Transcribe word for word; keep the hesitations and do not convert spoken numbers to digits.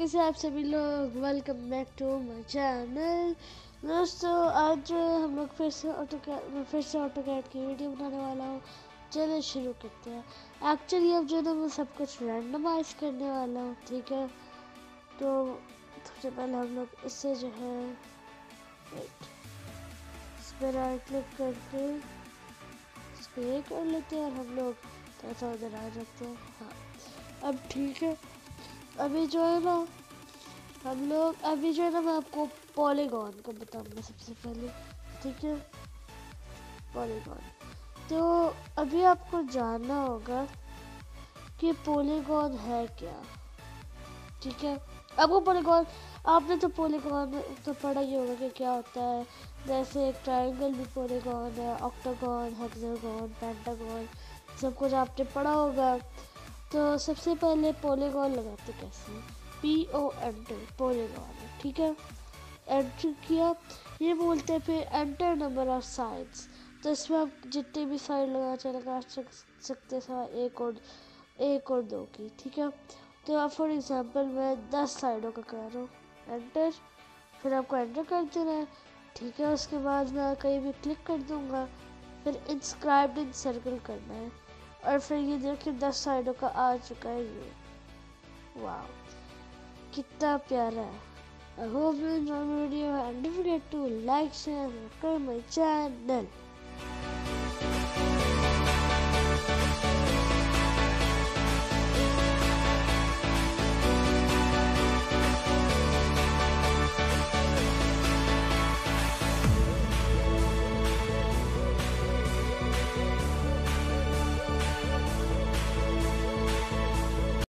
कैसे आप सभी लोग, welcome back to my channel. दोस्तों आज जो है हम लोग फिर से ऑटो कैड फिर से ऑटो कैड की वीडियो बनाने वाला हूँ। चलिए शुरू करते हैं। एक्चुअली अब जो है ना मैं सब कुछ रैंडमाइज करने वाला हूँ, ठीक है। तो सबसे पहले हम लोग इससे जो है वेट इस पर राइट क्लिक करके इसको ये कर लेते हैं और हम लोग थोड़ा उधर आ जाते हैं। हाँ अब ठीक है। अभी जो है ना हम लोग अभी जो है ना मैं आपको पॉलीगॉन का बताऊंगा सबसे पहले, ठीक है। पॉलीगॉन तो अभी आपको जानना होगा कि पॉलीगॉन है क्या, ठीक है। आपको पॉलीगॉन आपने तो पॉलीगॉन तो पढ़ा ही होगा कि क्या होता है। जैसे एक ट्रायंगल भी पॉलीगॉन है, ऑक्टागॉन, हेक्सागॉन, पेंटागॉन, सब कुछ आपने पढ़ा होगा। तो सबसे पहले पॉलीगॉन लगाते कैसे, पी ओ एंटर पॉलीगॉन है, ठीक है। एंटर किया, ये बोलते हैं फिर एंटर नंबर ऑफ साइड्स। तो इसमें आप जितने भी साइड लगा चाहे लगा सकते हैं, एक और एक और दो की, ठीक है। तो आप फॉर एग्जांपल मैं दस साइडों का कर रहा हूँ, एंटर। फिर आपको एंटर कर देना है, ठीक है। उसके बाद मैं कहीं भी क्लिक कर दूंगा, फिर इंस्क्राइब्ड इन सर्कल करना है और फिर ये देखिए दस साइडों का आ चुका है ये। वाह कितना प्यारा है। I hope you enjoy my video and don't forget to like, share and subscribe my channel.